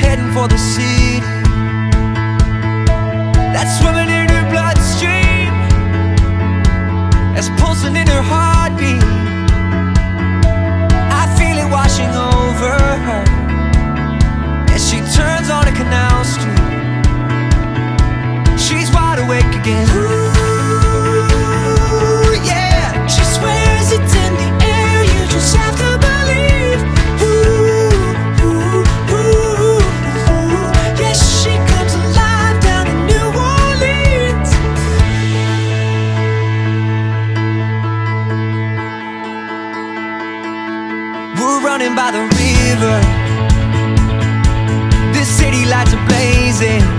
heading for the city. That's swimming in her bloodstream, that's pulsing in her heartbeat. I feel it washing over her as she turns on a canal street. She's wide awake again. Ooh, yeah. She swears it's in the air, you just have to believe. Ooh, ooh, ooh, ooh. Yes, she comes alive down in New Orleans. We're running by the river, this city lights are blazing.